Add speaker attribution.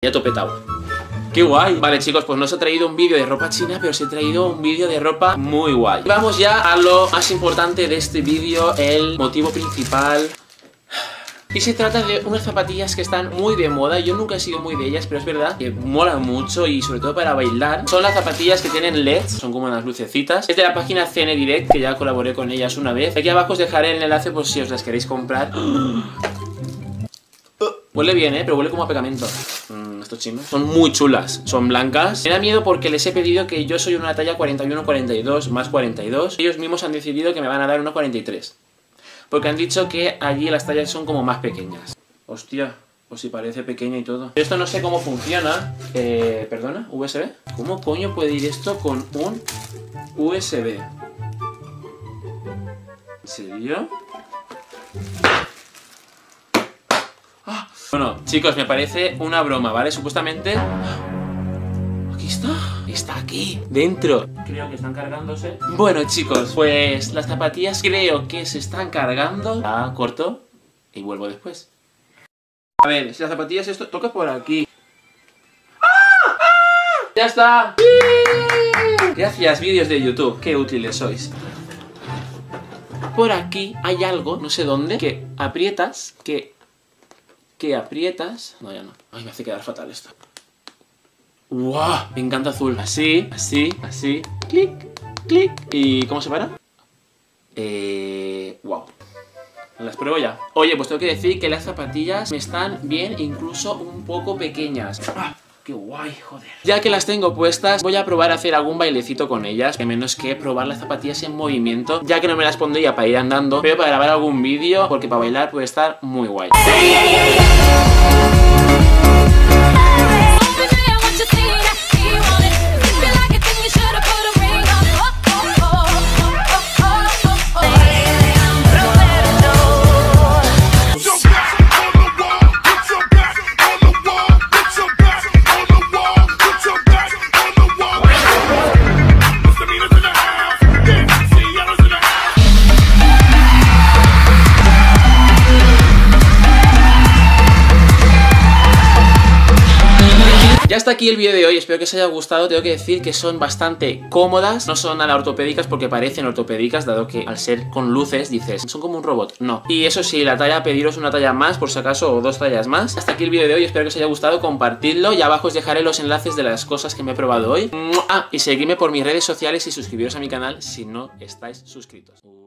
Speaker 1: Ya topetado. ¡Qué guay! Vale, chicos, pues no os he traído un vídeo de ropa china, pero os he traído un vídeo de ropa muy guay. Vamos ya a lo más importante de este vídeo, el motivo principal. Y se trata de unas zapatillas que están muy de moda. Yo nunca he sido muy de ellas, pero es verdad que molan mucho y sobre todo para bailar. Son las zapatillas que tienen LEDs, son como unas lucecitas. Es de la página CN Direct, que ya colaboré con ellas una vez. Aquí abajo os dejaré el enlace por si os las queréis comprar. Huele bien, pero huele como a pegamento. Estos chinos son muy chulas, son blancas. Me da miedo porque les he pedido que yo soy una talla 41-42 más 42. Ellos mismos han decidido que me van a dar una 43. Porque han dicho que allí las tallas son como más pequeñas. Hostia, pues si parece pequeña y todo. Esto no sé cómo funciona. ¿Perdona? ¿USB? ¿Cómo coño puede ir esto con un USB? ¿En serio? ¡Ah! Bueno, chicos, me parece una broma, ¿vale? Supuestamente... Aquí está. Está aquí, dentro. Creo que están cargándose. Bueno, chicos, pues las zapatillas creo que se están cargando. Ya corto y vuelvo después. A ver, si las zapatillas esto... Toca por aquí. ¡Ah! ¡Ah! ¡Ya está! ¡Sí! Gracias, vídeos de YouTube. Qué útiles sois. Por aquí hay algo, no sé dónde, que aprietas, que aprietas... No, ya no. Ay, me hace quedar fatal esto. ¡Wow! Me encanta azul. Así, así, así. Clic, clic. ¿Y cómo se para? ¡Wow! Las pruebo ya. Oye, pues tengo que decir que las zapatillas me están bien, incluso un poco pequeñas. ¡Ah! ¡Qué guay, joder! Ya que las tengo puestas, voy a probar a hacer algún bailecito con ellas. Que menos que probar las zapatillas en movimiento. Ya que no me las pondría para ir andando, pero para grabar algún vídeo, porque para bailar puede estar muy guay. Ya está aquí el vídeo de hoy, espero que os haya gustado. Tengo que decir que son bastante cómodas. No son nada ortopédicas porque parecen ortopédicas, dado que al ser con luces dices, son como un robot. No. Y eso sí, la talla, pediros una talla más por si acaso, o 2 tallas más. Hasta aquí el vídeo de hoy, espero que os haya gustado, compartidlo. Y abajo os dejaré los enlaces de las cosas que me he probado hoy. Y seguidme por mis redes sociales y suscribiros a mi canal si no estáis suscritos.